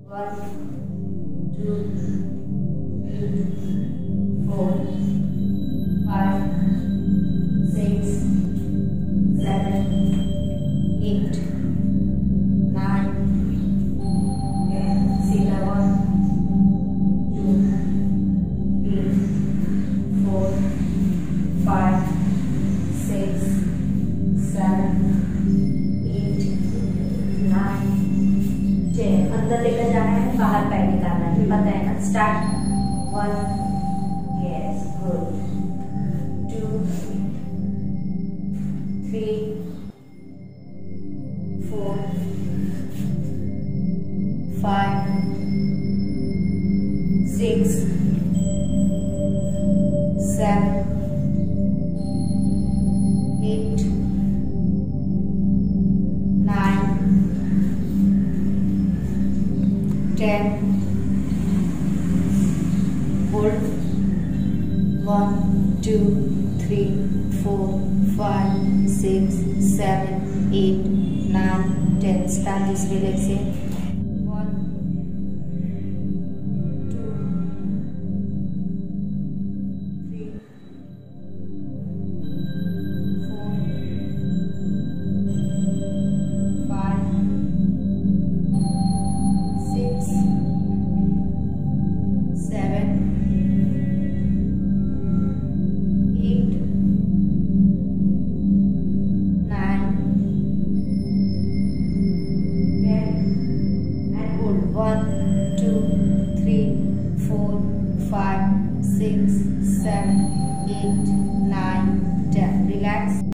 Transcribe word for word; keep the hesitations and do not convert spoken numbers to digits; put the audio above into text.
One, two, three, four, five, six, seven, eight, nine, ten. See the one, two, three, four, five, six, seven, eight, nine, ten. अंदर लेकर जाना है, बाहर पैर निकालना है, पता है ना? Start. One, yes, good. Two, three, four, five, six, seven, eight, nine, ten. Hold. One, two, three, four, five, six, seven, eight, nine, ten. Start this relaxation. One, two, three, four, five, six, seven, eight, nine, ten, and hold. One, two, three, four, five, six, seven, eight,